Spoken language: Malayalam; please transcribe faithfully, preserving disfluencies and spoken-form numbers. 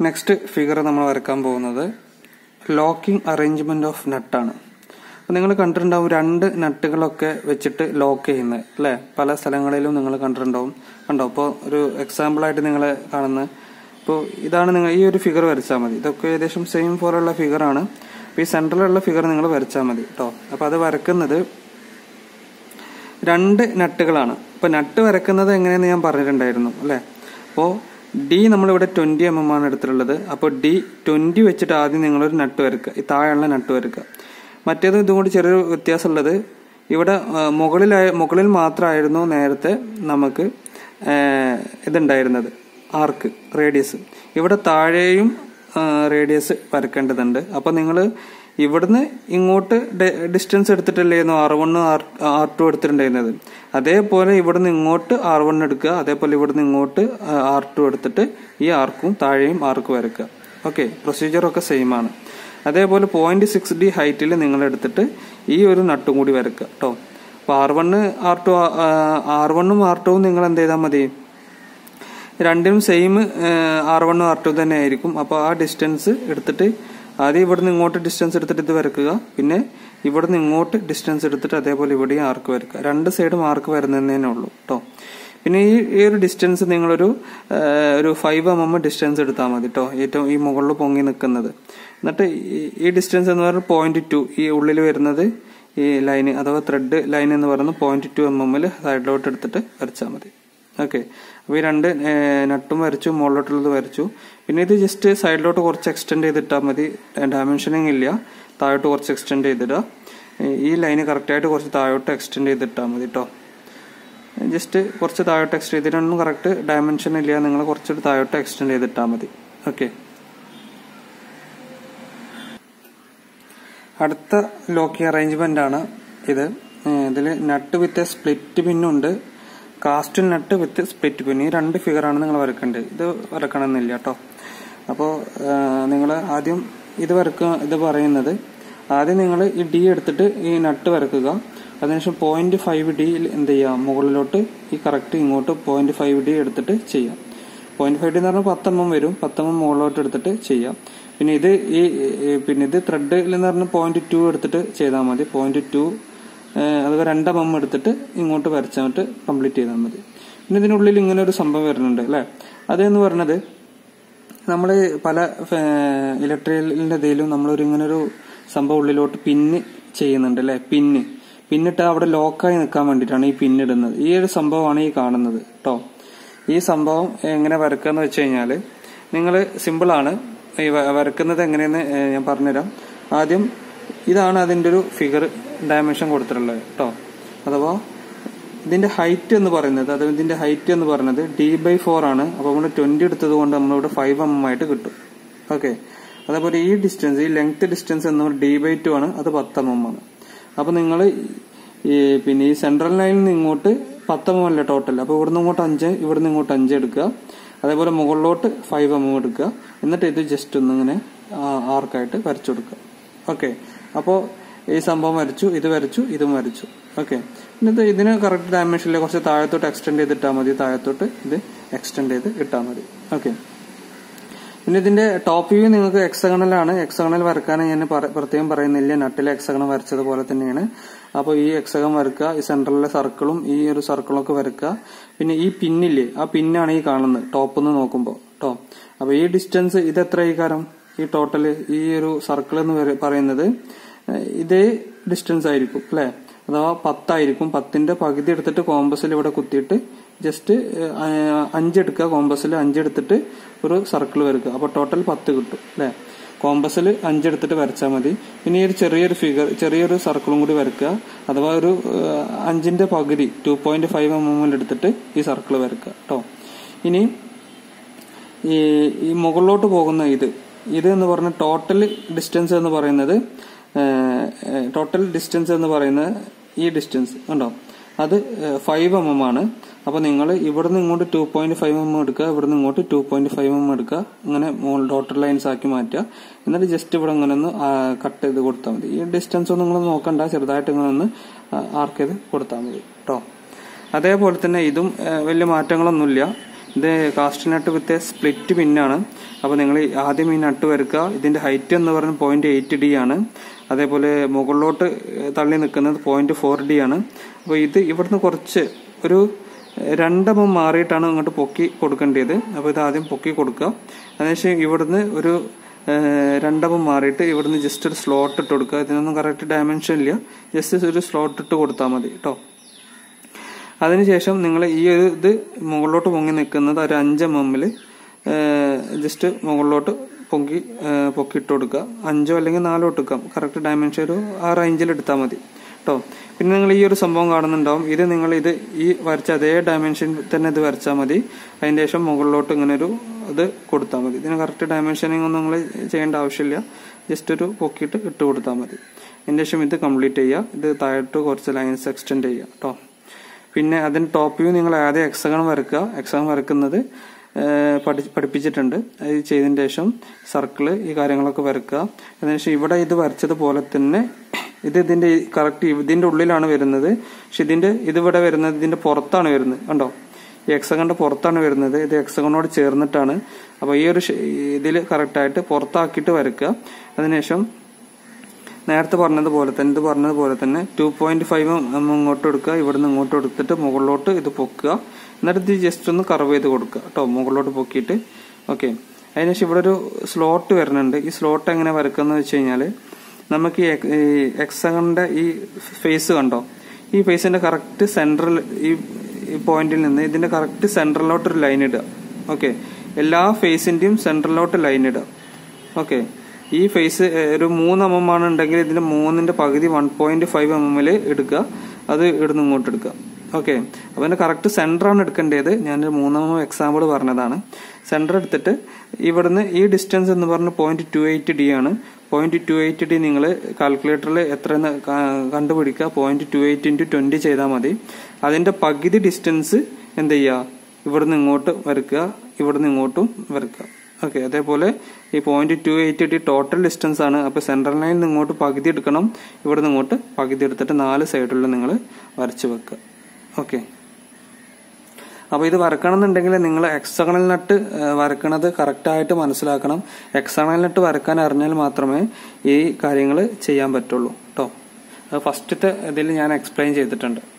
നെക്സ്റ്റ് ഫിഗർ നമ്മൾ വരക്കാൻ പോകുന്നത് ലോക്കിംഗ് അറേഞ്ച്മെന്റ് ഓഫ് നട്ടാണ്. അപ്പോൾ നിങ്ങൾ കണ്ടിട്ടുണ്ടാവും രണ്ട് നട്ടുകളൊക്കെ വെച്ചിട്ട് ലോക്ക് ചെയ്യുന്നത് അല്ലേ? പല സ്ഥലങ്ങളിലും നിങ്ങൾ കണ്ടിട്ടുണ്ടാവും. കണ്ടോ? ഇപ്പോൾ ഒരു എക്സാമ്പിളായിട്ട് നിങ്ങൾ കാണുന്നത് ഇപ്പോൾ ഇതാണ്. നിങ്ങൾ ഈ ഒരു ഫിഗർ വരച്ചാൽ മതി. ഇതൊക്കെ ഏകദേശം സെയിം പോലുള്ള ഫിഗറാണ്. അപ്പോൾ ഈ സെൻട്രലുള്ള ഫിഗർ നിങ്ങൾ വരച്ചാൽ മതി കേട്ടോ. അപ്പോൾ അത് വരക്കുന്നത് രണ്ട് നട്ടുകളാണ്. ഇപ്പോൾ നട്ട് വരക്കുന്നത് എങ്ങനെയെന്ന് ഞാൻ പറഞ്ഞിട്ടുണ്ടായിരുന്നു അല്ലേ? അപ്പോൾ ഡി നമ്മളിവിടെ ട്വൻറ്റി എം എം ആണ് എടുത്തിട്ടുള്ളത്. അപ്പോൾ ഡി ട്വൻറ്റി വെച്ചിട്ട് ആദ്യം നിങ്ങളൊരു നട്ട് വരക്കുക, ഈ താഴെയുള്ള നട്ട് വരക്കുക. മറ്റേത് ഇതും കൂടി ചെറിയൊരു വ്യത്യാസമുള്ളത്, ഇവിടെ മുകളിലായ മുകളിൽ മാത്രമായിരുന്നു നേരത്തെ നമുക്ക് ഇതുണ്ടായിരുന്നത് ആർക്ക് റേഡിയസ്. ഇവിടെ താഴെയും റേഡിയസ് വരക്കേണ്ടതുണ്ട്. അപ്പോൾ നിങ്ങൾ ഇവിടുന്ന് ഇങ്ങോട്ട് ഡിസ്റ്റൻസ് എടുത്തിട്ടല്ലായിരുന്നു ആർ വൺ ആർ ടു എടുത്തിട്ടുണ്ടായിരുന്നത്. അതേപോലെ ഇവിടുന്ന് ഇങ്ങോട്ട് ആർ വൺ എടുക്കുക, അതേപോലെ ഇവിടുന്ന് ഇങ്ങോട്ട് ആർ ടു എടുത്തിട്ട് ഈ ആർക്കും താഴെയും ആർക്ക് വരക്കുക. ഓക്കെ, പ്രൊസീജിയറൊക്കെ സെയിം ആണ്. അതേപോലെ പോയിന്റ് സിക്സ് ഡി ഹൈറ്റിൽ നിങ്ങൾ എടുത്തിട്ട് ഈ ഒരു നട്ടും കൂടി വരക്കുക കേട്ടോ. അപ്പോൾ R one R two R വണ്ണും ആർ ടുവും നിങ്ങൾ എന്ത് ചെയ്താൽ മതി, രണ്ടിനും സെയിം ആർ വണ്ണും ആർ ടു തന്നെ ആയിരിക്കും. അപ്പോൾ ആ ഡിസ്റ്റൻസ് എടുത്തിട്ട് ആദ്യം ഇവിടുന്ന് ഇങ്ങോട്ട് ഡിസ്റ്റൻസ് എടുത്തിട്ട് ഇത് വരക്കുക, പിന്നെ ഇവിടുന്ന് ഇങ്ങോട്ട് ഡിസ്റ്റൻസ് എടുത്തിട്ട് അതേപോലെ ഇവിടെയും ആർക്ക് വരക്കുക. രണ്ട് സൈഡും ആർക്ക് വരുന്നതന്നെ ഉള്ളൂ കേട്ടോ. പിന്നെ ഈ ഈ ഒരു ഡിസ്റ്റൻസ് നിങ്ങളൊരു ഒരു ഫൈവ് എം എം ഡിസ്റ്റൻസ് എടുത്താൽ മതി കേട്ടോ, ഏറ്റവും ഈ മുകളിൽ പൊങ്ങി നിൽക്കുന്നത്. എന്നിട്ട് ഈ ഡിസ്റ്റൻസ് എന്ന് പറഞ്ഞാൽ പോയിന്റ് ടു, ഈ ഉള്ളിൽ വരുന്നത് ഈ ലൈന് അഥവാ ത്രെഡ് ലൈൻ എന്ന് പറയുന്നത് പോയിന്റ് ടു എം എമ്മിൽ സൈഡിലോട്ട് എടുത്തിട്ട് വരച്ചാൽ മതി. ഓക്കെ, അപ്പോൾ ഈ രണ്ട് നട്ടും വരച്ചു, മുകളിലോട്ടുള്ളത് വരച്ചു. പിന്നെ ഇത് ജസ്റ്റ് സൈഡിലോട്ട് കുറച്ച് എക്സ്റ്റെൻഡ് ചെയ്തിട്ടാൽ മതി, ഡയമെൻഷനിങ് ഇല്ല. താഴോട്ട് കുറച്ച് എക്സ്റ്റെൻഡ് ചെയ്തിടുക. ഈ ലൈന് കറക്റ്റായിട്ട് കുറച്ച് താഴോട്ട് എക്സ്റ്റെൻഡ് ചെയ്തിട്ടാൽ മതി കേട്ടോ. ജസ്റ്റ് കുറച്ച് താഴോട്ട് എക്സ്റ്റെൻഡ് ചെയ്തിട്ടൊന്നും കറക്റ്റ് ഡയമെൻഷൻ ഇല്ല, നിങ്ങൾ കുറച്ചൊരു താഴോട്ട് എക്സ്റ്റെൻഡ് ചെയ്തിട്ടാൽ മതി. ഓക്കെ, അടുത്ത ലോക്കിംഗ് അറേഞ്ച്മെന്റ് ആണ് ഇത്. ഇതിൽ നട്ട് വിത്ത് സ്പ്ലിറ്റ് പിന്നുണ്ട്, cast nut with split pin. ഈ രണ്ട് ഫിഗറാണ് നിങ്ങൾ വരക്കേണ്ടത്. ഇത് വരക്കണമെന്നില്ല കേട്ടോ. അപ്പോൾ നിങ്ങൾ ആദ്യം ഇത് വരക്കുക. ഇത് പറയുന്നത് ആദ്യം നിങ്ങൾ ഈ ഡി എടുത്തിട്ട് ഈ നട്ട് വരക്കുക. അതിനുശേഷം പോയിന്റ് ഫൈവ് ഡിയിൽ എന്ത് ചെയ്യാം, മുകളിലോട്ട് ഈ കറക്റ്റ് ഇങ്ങോട്ട് പോയിന്റ് ഫൈവ് ഡി എടുത്തിട്ട് ചെയ്യാം. പോയിന്റ് ഫൈവ് ഡി എന്ന് പറഞ്ഞാൽ പത്തെണ്ണം വരും, പത്തെണ്ണം മുകളിലോട്ട് എടുത്തിട്ട് ചെയ്യാം. പിന്നെ ഇത് ഈ പിന്നെ ഇത് ത്രെഡിൽ എന്ന് പറഞ്ഞാൽ പോയിന്റ് ടു എടുത്തിട്ട് ചെയ്താൽ മതി. പോയിന്റ് ടു അതുപോലെ രണ്ടാം എം എടുത്തിട്ട് ഇങ്ങോട്ട് വരച്ചിട്ട് കംപ്ലീറ്റ് ചെയ്താൽ മതി. പിന്നെ ഇതിനുള്ളിൽ ഇങ്ങനെ ഒരു സംഭവം വരുന്നുണ്ട് അല്ലേ? അതെന്ന് പറഞ്ഞത് നമ്മൾ പല ഇലക്ട്രിക്കലിന്റെ ഇതിലും നമ്മളൊരു ഇങ്ങനെ ഒരു സംഭവം ഉള്ളിലോട്ട് പിന്ന് ചെയ്യുന്നുണ്ട് അല്ലെ? പിന്ന് പിന്നിട്ട് അവിടെ ലോക്കായി നിൽക്കാൻ വേണ്ടിയിട്ടാണ് ഈ പിന്നിടുന്നത്. ഈ ഒരു സംഭവമാണ് ഈ കാണുന്നത് കേട്ടോ. ഈ സംഭവം എങ്ങനെ വരക്കാന്ന് വെച്ച് കഴിഞ്ഞാല് നിങ്ങൾ സിമ്പിളാണ്. ഈ വരക്കുന്നത് എങ്ങനെയെന്ന് ഞാൻ പറഞ്ഞുതരാം. ആദ്യം ഇതാണ് അതിന്റെ ഒരു ഫിഗർ ഡയമെൻഷൻ കൊടുത്തിട്ടുള്ളത് കേട്ടോ. അഥവാ ഇതിന്റെ ഹൈറ്റ് എന്ന് പറയുന്നത്, അത് ഇതിന്റെ ഹൈറ്റ് എന്ന് പറയുന്നത് ഡി ബൈ ഫോർ ആണ്. അപ്പൊ നമ്മൾ ട്വന്റി എടുത്തത് കൊണ്ട് നമ്മളിവിടെ ഫൈവ് എം എം ആയിട്ട് കിട്ടും. ഓക്കെ, അതേപോലെ ഈ ഡിസ്റ്റൻസ്, ഈ ലെങ്ത് ഡിസ്റ്റൻസ് എന്ന് പറയുന്നത് ഡി ബൈ ടു ആണ്, അത് പത്ത് എം എം ആണ്. അപ്പൊ നിങ്ങൾ ഈ പിന്നെ ഈ സെൻട്രൽ ലൈനിൽ നിന്ന് ഇങ്ങോട്ട് പത്ത് എം എം അല്ല ടോട്ടൽ. അപ്പൊ ഇവിടുന്ന് ഇങ്ങോട്ട് അഞ്ച്, ഇവിടുന്ന് ഇങ്ങോട്ട് അഞ്ച് എടുക്കുക. അതേപോലെ മുകളിലോട്ട് ഫൈവ് എം എം എടുക്കുക. എന്നിട്ട് ഇത് ജസ്റ്റ് ഒന്നിങ്ങനെ ആർക്കായിട്ട് വരച്ചു കൊടുക്കുക. ഓക്കെ, അപ്പോൾ ഈ സംഭവം വരച്ചു, ഇത് വരച്ചു, ഇതും വരച്ചു. ഓക്കെ, എന്നിട്ട് ഇതിന് കറക്റ്റ് ഡയമെൻഷനിൽ കുറച്ച് താഴത്തോട്ട് എക്സ്റ്റെൻഡ് ചെയ്തിട്ടാൽ മതി. താഴത്തോട്ട് ഇത് എക്സ്റ്റെൻഡ് ചെയ്ത് ഇട്ടാൽ മതി. ഓക്കെ, പിന്നെ ഇതിന്റെ ടോപ്പ് വ്യൂ നിങ്ങൾക്ക് എക്സഗണലാണ്. എക്സഗണൽ വരക്കാൻ ഞാൻ പ്രത്യേകം പറയുന്നില്ല, നട്ടിലെ എക്സഗണം വരച്ചതുപോലെ തന്നെയാണ്. അപ്പോൾ ഈ എക്സഗൺ വരക്കുക, ഈ സെൻട്രലിലെ സർക്കിളും ഈ ഒരു സർക്കിളും ഒക്കെ വരക്കുക. പിന്നെ ഈ പിന്നില്ലേ, ആ പിന്നാണ് ഈ കാണുന്നത് ടോപ്പ് നിന്ന് നോക്കുമ്പോൾ കേട്ടോ. അപ്പൊ ഈ ഡിസ്റ്റൻസ് ഇത് എത്ര ഈ കാരം, ഈ ടോട്ടല് ഈ ഒരു സർക്കിൾ എന്ന് പറയുന്നത് ഇതേ ഡിസ്റ്റൻസ് ആയിരിക്കും അല്ലെ? അഥവാ പത്തായിരിക്കും. പത്തിന്റെ പകുതി എടുത്തിട്ട് കോമ്പസിൽ ഇവിടെ കുത്തിയിട്ട് ജസ്റ്റ് അഞ്ചെടുക്കുക. കോമ്പസിൽ അഞ്ചെടുത്തിട്ട് ഒരു സർക്കിൾ വരക്കുക. അപ്പൊ ടോട്ടൽ പത്ത് കിട്ടും അല്ലെ? കോമ്പസിൽ അഞ്ചെടുത്തിട്ട് വരച്ചാൽ മതി. പിന്നെ ഈ ഒരു ചെറിയൊരു ഫിഗർ, ചെറിയൊരു സർക്കിളും കൂടി വരക്കുക. അഥവാ ഒരു അഞ്ചിന്റെ പകുതി two point five M M എടുത്തിട്ട് ഈ സർക്കിൾ വരക്കുക കേട്ടോ. ഇനി ഈ ഈ മുകളിലോട്ട് പോകുന്ന ഇത് ഇത് എന്ന് പറഞ്ഞ ടോട്ടൽ ഡിസ്റ്റൻസ് എന്ന് പറയുന്നത് ടോട്ടൽ ഡിസ്റ്റൻസ് എന്ന് പറയുന്നത് ഈ ഡിസ്റ്റൻസ് ഉണ്ടോ, അത് ഫൈവ് എം എം ആണ്. അപ്പൊ നിങ്ങൾ ഇവിടുന്ന് ഇങ്ങോട്ട് two point five M M എടുക്കുക, ഇവിടുന്ന് ഇങ്ങോട്ട് two point five M M എടുക്കുക. ഇങ്ങനെ ഡോട്ടർ ലൈൻസ് ആക്കി മാറ്റുക. എന്നിട്ട് ജസ്റ്റ് ഇവിടെ ഇങ്ങനെ ഒന്ന് കട്ട് ചെയ്ത് കൊടുത്താൽ മതി. ഈ ഡിസ്റ്റൻസ് ഒന്നും നിങ്ങൾ നോക്കണ്ട, ചെറുതായിട്ട് ഇങ്ങനെ ഒന്ന് ആർക്ക് ചെയ്ത് കൊടുത്താൽ മതി കേട്ടോ. അതേപോലെ തന്നെ ഇതും വലിയ മാറ്റങ്ങളൊന്നുമില്ല. ഇത് കാസ്റ്റ് നട്ട് വിത്ത് സ്പ്ലിറ്റ് പിന്നാണ്. അപ്പോൾ നിങ്ങൾ ആദ്യം ഈ നട്ട് വരക്കുക. ഇതിന്റെ ഹൈറ്റ് എന്ന് പറയുന്നത് പോയിന്റ് എയ്റ്റ് ഡി ആണ്. അതേപോലെ മുകളിലോട്ട് തള്ളി നിൽക്കുന്നത് പോയിന്റ് ഫോർ ഡി ആണ്. അപ്പോൾ ഇത് ഇവിടുന്ന് കുറച്ച് ഒരു രണ്ടമം മാറിയിട്ടാണ് ഇങ്ങോട്ട് പൊക്കി കൊടുക്കേണ്ടത്. അപ്പോൾ ഇത് ആദ്യം പൊക്കി കൊടുക്കുക. അതിനുശേഷം ഇവിടുന്ന് ഒരു രണ്ടമം മാറിയിട്ട് ഇവിടുന്ന് ജസ്റ്റ് ഒരു സ്ലോട്ട് ഇട്ട് കൊടുക്കുക. ഇതിനൊന്നും കറക്റ്റ് ഡയമെൻഷൻ ഇല്ല, ജസ്റ്റ് ഒരു സ്ലോട്ട് ഇട്ട് കൊടുത്താൽ മതി കേട്ടോ. അതിനുശേഷം നിങ്ങൾ ഈ ഒരു ഇത് മുകളിലോട്ട് പൊങ്ങി നിൽക്കുന്നത് ഒരു അഞ്ച് എം എമ്മിൽ ജസ്റ്റ് മുകളിലോട്ട് പൊക്കി പൊക്കിയിട്ട് കൊടുക്കുക. അഞ്ചോ അല്ലെങ്കിൽ നാലോ എടുക്കാം, കറക്റ്റ് ഡയമെൻഷൻ ഒരു ആ റേഞ്ചിൽ എടുത്താൽ മതി കേട്ടോ. പിന്നെ നിങ്ങൾ ഈ ഒരു സംഭവം കാണുന്നുണ്ടാവും. ഇത് നിങ്ങൾ ഇത് ഈ വരച്ച അതേ ഡയമെൻഷൻ തന്നെ ഇത് വരച്ചാൽ മതി. അതിന് ശേഷം മുകളിലോട്ട് ഇങ്ങനെ ഒരു ഇത് കൊടുത്താൽ മതി. ഇതിന് കറക്റ്റ് ഡയമെൻഷനിങ് ഒന്നും നിങ്ങൾ ചെയ്യേണ്ട ആവശ്യമില്ല, ജസ്റ്റ് ഒരു പൊക്കിയിട്ട് ഇട്ട് കൊടുത്താൽ മതി. അതിന് ശേഷം ഇത് കംപ്ലീറ്റ് ചെയ്യുക. ഇത് താഴോട്ട് കുറച്ച് ലൈൻസ് എക്സ്റ്റെൻഡ് ചെയ്യുക കേട്ടോ. പിന്നെ അതിന് ടോപ്പ് വ്യൂ നിങ്ങൾ ആദ്യം എക്സഗൺ വരക്കുക. എക്സഗൺ വരക്കുന്നത് പഠി പഠിപ്പിച്ചിട്ടുണ്ട്. അത് ചെയ്തതിന് ശേഷം സർക്കിള് ഈ കാര്യങ്ങളൊക്കെ വരക്കുക. അതിനുശേഷം ഇവിടെ ഇത് വരച്ചതുപോലെ തന്നെ ഇത് ഇതിന്റെ കറക്റ്റ് ഇതിന്റെ ഉള്ളിലാണ് വരുന്നത്. പക്ഷെ ഇതിന്റെ ഇതിവിടെ വരുന്നത് ഇതിന്റെ പുറത്താണ് വരുന്നത്. കണ്ടോ, ഈ എക്സഗണിന്റെ പുറത്താണ് വരുന്നത്. ഇത് എക്സഗണോട് ചേർന്നിട്ടാണ്. അപ്പോൾ ഈ ഒരു ഇതിൽ കറക്റ്റായിട്ട് പുറത്താക്കിയിട്ട് വരക്കുക. അതിനുശേഷം നേരത്തെ പറഞ്ഞതുപോലെ തന്നെ ഇത് പറഞ്ഞതുപോലെ തന്നെ ടു പോയിന്റ് ഫൈവ് ഇങ്ങോട്ട് എടുക്കുക. ഇവിടുന്ന് ഇങ്ങോട്ട് എടുത്തിട്ട് മുകളിലോട്ട് ഇത് പൊക്കുക. എന്നിട്ട് ഇത് ജസ്റ്റ് ഒന്ന് കർവ് ചെയ്ത് കൊടുക്കുക കേട്ടോ, മുകളിലോട്ട് പൊക്കിയിട്ട്. ഓക്കെ, അതിനുശേഷം ഇവിടെ ഒരു സ്ലോട്ട് വരുന്നുണ്ട്. ഈ സ്ലോട്ട് എങ്ങനെ വരക്കുന്നത് വെച്ച് കഴിഞ്ഞാൽ നമുക്ക് ഈ എക്സഗണിന്റെ ഈ ഫേസ് കണ്ടോ, ഈ ഫേസിന്റെ കറക്റ്റ് സെൻട്രൽ ഈ പോയിന്റിൽ നിന്ന് ഇതിന്റെ കറക്റ്റ് സെൻട്രലിലോട്ട് ഒരു ലൈൻ ഇടുക. ഓക്കെ, എല്ലാ ഫേസിന്റെയും സെൻട്രലിലോട്ട് ലൈൻ ഇടുക. ഓക്കെ, ഈ ഫേസ് ഒരു മൂന്ന് എം എം ആണ് ഉണ്ടെങ്കിൽ ഇതിന്റെ മൂന്നിന്റെ പകുതി വൺ പോയിന്റ് ഫൈവ് എം എമ്മിൽ എടുക്കുക. അത് ഇവിടുന്ന് ഇങ്ങോട്ട് എടുക്കുക. ഓക്കെ, അപ്പൊ അതിന്റെ കറക്റ്റ് സെന്റർ ആണ് എടുക്കേണ്ടത്. ഞാനൊരു മൂന്നാമോ എക്സാമ്പിൾ പറഞ്ഞതാണ്. സെന്റർ എടുത്തിട്ട് ഇവിടുന്ന് ഈ ഡിസ്റ്റൻസ് എന്ന് പറഞ്ഞ പോയിന്റ് ടു എയ്റ്റ് ഡി ആണ്. പോയിന്റ് ടു എയ്റ്റ് ഡി നിങ്ങൾ കാൽക്കുലേറ്ററിൽ എത്ര കണ്ടുപിടിക്കുക. Point two eight into twenty ചെയ്താൽ മതി. അതിന്റെ പകുതി ഡിസ്റ്റൻസ് എന്ത് ചെയ്യുക, ഇവിടുന്ന് ഇങ്ങോട്ട് വരക്കുക, ഇവിടുന്ന് ഇങ്ങോട്ടും വരക്കുക. ഓക്കെ, അതേപോലെ ഈ point two eight D total distance ആണ്. അപ്പൊ സെൻട്രൽ ലൈനിൽ നിന്ന് ഇങ്ങോട്ട് പകുതി എടുക്കണം, ഇവിടുന്ന് ഇങ്ങോട്ട് പകുതി എടുത്തിട്ട് നാല് സൈഡിൽ നിങ്ങൾ വരച്ചു വെക്കുക. ഓക്കെ, അപ്പൊ ഇത് വരക്കണമെന്നുണ്ടെങ്കിൽ നിങ്ങൾ എക്സഗണൽ നട്ട് വരക്കണത് കറക്റ്റായിട്ട് മനസ്സിലാക്കണം. എക്സഗണൽ നട്ട് വരക്കാൻ അറിഞ്ഞാൽ മാത്രമേ ഈ കാര്യങ്ങൾ ചെയ്യാൻ പറ്റുള്ളൂ കേട്ടോ. ഫസ്റ്റത്തെ ഇതിൽ ഞാൻ എക്സ്പ്ലെയിൻ ചെയ്തിട്ടുണ്ട്.